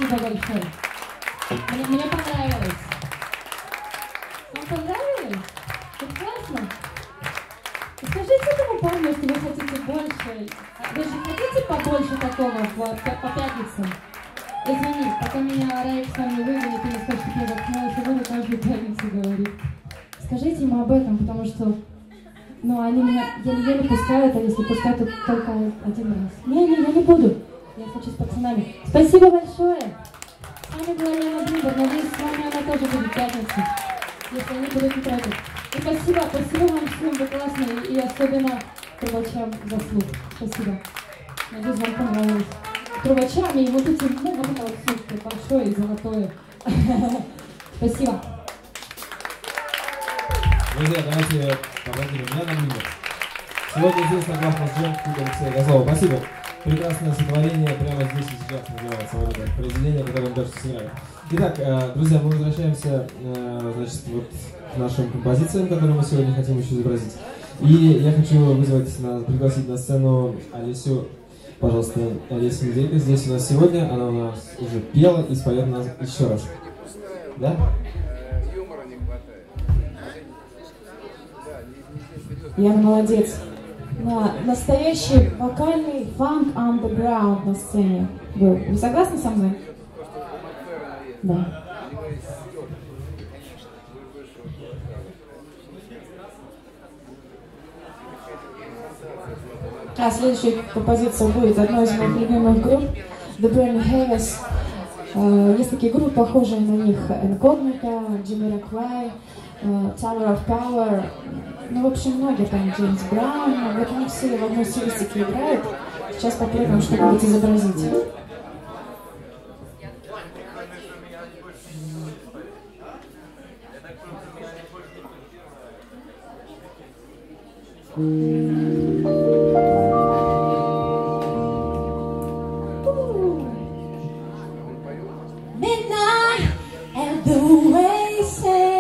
Спасибо большое. Мне понравилось. Вам понравилось? Это классно. Скажите этому парню, что вы хотите больше. Вы же хотите побольше такого по пятницам? Извини, пока меня Раик с вами выгонит и не скажет, что я заткнулась, и буду каждую пятницу говорить. Скажите ему об этом, потому что они меня еле-еле пускают, а если пускают, то только один раз. Не, я не буду. Я хочу с пацанами. Спасибо большое. С вами была Лена Блюбер. Надеюсь, с вами она тоже будет в пятницу, если они будут не тратить. И спасибо вам всем, вы классные, и особенно трубачам заслуг. Спасибо. Надеюсь, вам понравилось. Трубачам и вот этим, вот это вот сутки, большое и золотое. Спасибо. Друзья, давайте поаплодируем Лена Блюбер. Сегодня здесь на главном джем клубе Алексея Козлова. Спасибо. Прекрасное сотворение прямо здесь и сейчас называется вот это произведение, которое он даже сыграет. Итак, друзья, мы возвращаемся, значит, вот к нашим композициям, которые мы сегодня хотим еще изобразить. И я хочу пригласить на сцену Олесю. Пожалуйста, Олеся Неделька здесь у нас сегодня. Она у нас уже пела и споет нас еще раз. Да? Яна молодец. Настоящий вокальный фанк-андеграунд на сцене был. Вы согласны со мной? Да. А следующая композиция будет одной из моих любимых групп The Burning Heavens. Есть такие группы, похожие на них: Incognito, Jamiroquai, Tower of Power. В общем, многие там, Джеймс Браун. Вот они все в одной стилистике играют. Сейчас попробуем что-нибудь изобразить. Midnight and the oasis.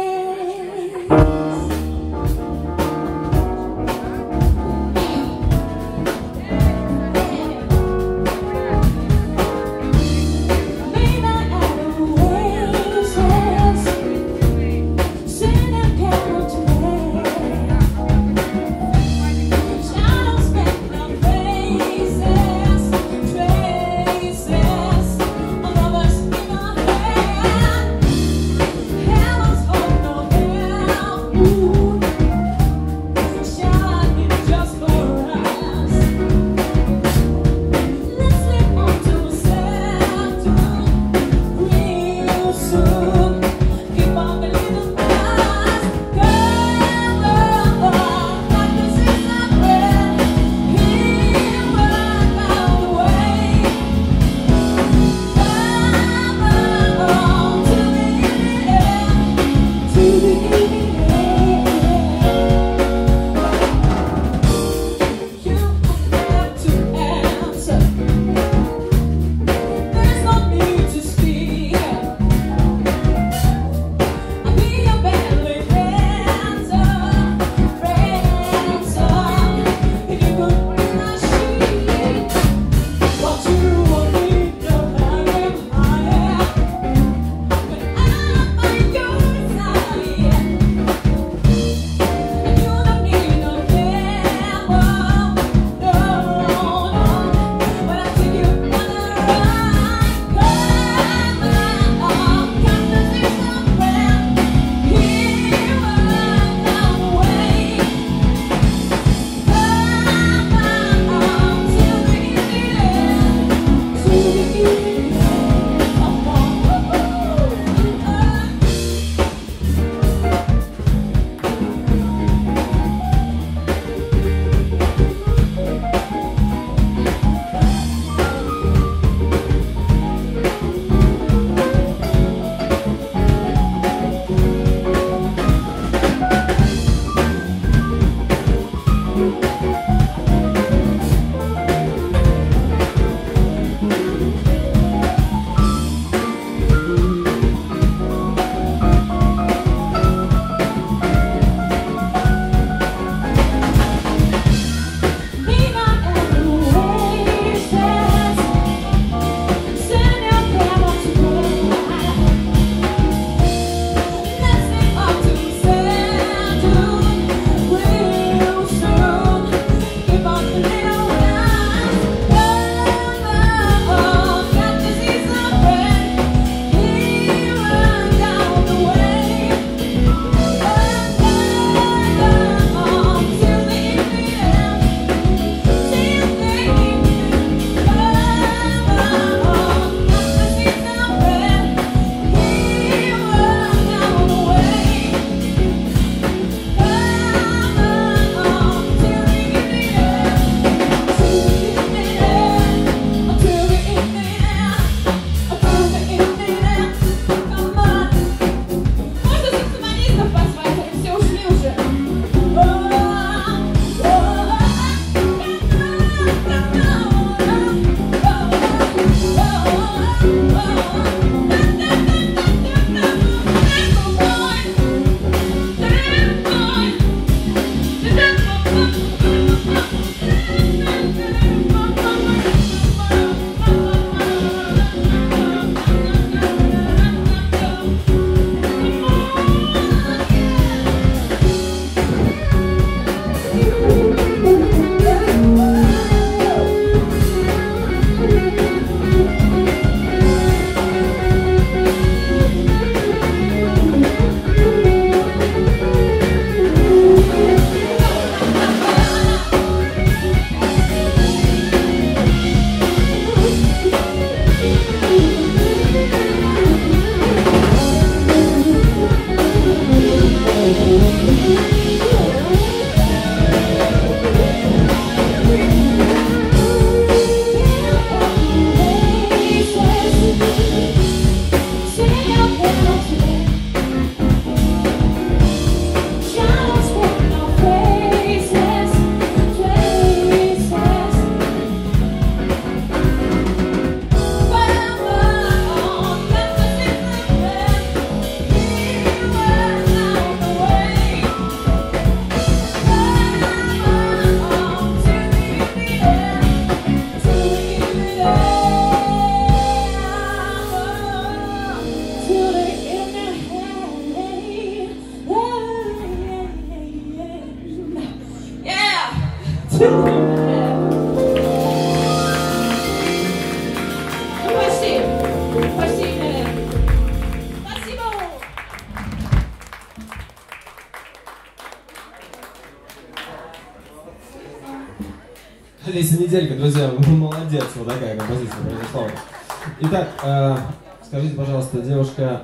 Леся Неделька, друзья, молодец, вот такая композиция произошла. Итак, скажите, пожалуйста, девушка...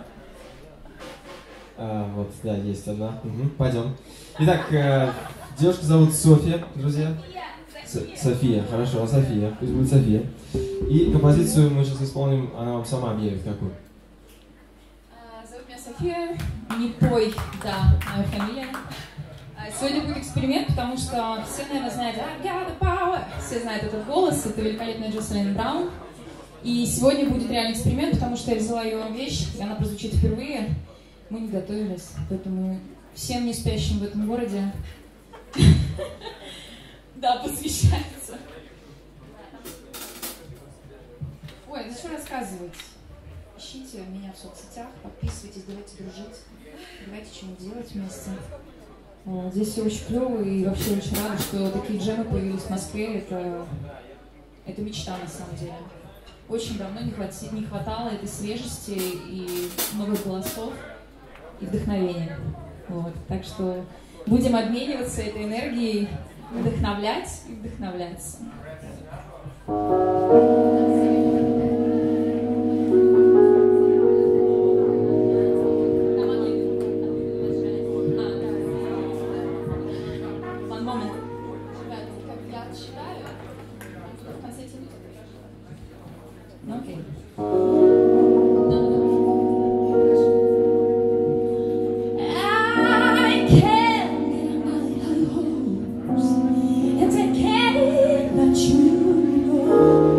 вот, да, есть одна. Угу, пойдем. Итак, девушка зовут Софья, друзья. София, хорошо, София, пусть будет София. И композицию мы сейчас исполним, она вам сама объявит какую. Зовут меня София, не пой, да, моя фамилия. Сегодня будет эксперимент, потому что все, наверное, знают I got the power. Все знают этот голос, это великолепная Джоселин Браун. И сегодня будет реальный эксперимент, потому что я взяла ее вещь, и она прозвучит впервые. Мы не готовились, поэтому всем не спящим в этом городе, да, посвящается. Ой, ну что рассказывать? Ищите меня в соцсетях, подписывайтесь, давайте дружить, давайте что-нибудь делать вместе. Здесь все очень клево, и вообще очень рада, что такие джемы появились в Москве. Это мечта на самом деле. Очень давно не хватало этой свежести и новых голосов и вдохновения. Вот. Так что будем обмениваться этой энергией, вдохновлять и вдохновляться. You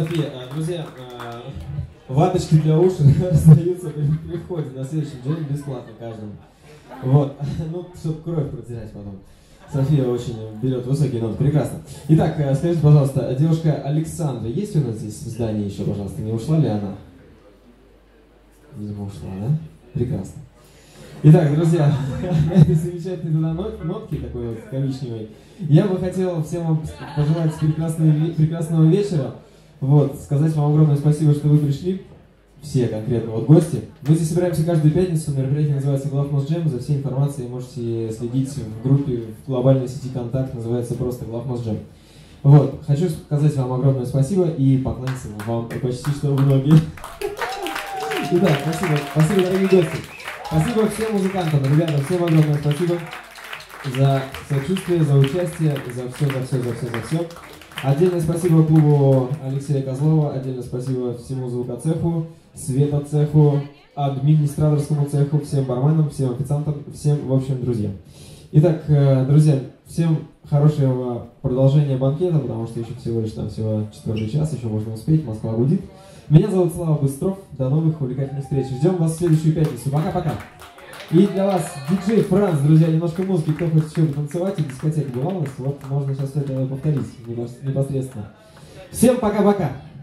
София, друзья, ваточки для уши раздаются при входе на следующий день бесплатно каждому. Вот, ну, чтобы кровь протерять потом. София очень берет высокие ноты, прекрасно. Итак, скажите, пожалуйста, девушка Александра, есть у нас здесь в здании еще, пожалуйста, не ушла ли она? Видимо, ушла, да? Прекрасно. Итак, друзья, на этой замечательной туда нотке, такой вот коричневой, я бы хотел всем вам пожелать прекрасного вечера. Вот, сказать вам огромное спасибо, что вы пришли. Все конкретно вот гости. Мы здесь собираемся каждую пятницу, мероприятие называется Главмост Джем. За всей информацией можете следить в группе в глобальной сети «Контакт», называется просто Главмост Джем. Вот, хочу сказать вам огромное спасибо и поклониться вам почти что в ноги. Итак, спасибо, дорогие гости. Спасибо всем музыкантам, ребята, всем огромное спасибо за сочувствие, за участие, за все. Отдельное спасибо клубу Алексея Козлова, отдельное спасибо всему звукоцеху, светоцеху, администраторскому цеху, всем барменам, всем официантам, всем, в общем, друзьям. Итак, друзья, всем хорошего продолжения банкета, потому что еще всего лишь там всего 4 час, еще можно успеть, Москва гудит. Меня зовут Слава Быстров, до новых увлекательных встреч. Ждем вас в следующую пятницу. Пока-пока. И для вас диджей Франц, друзья, немножко музыки, кто хочет еще танцевать, и дискотека бывала, вот можно сейчас это повторить непосредственно. Всем пока-пока.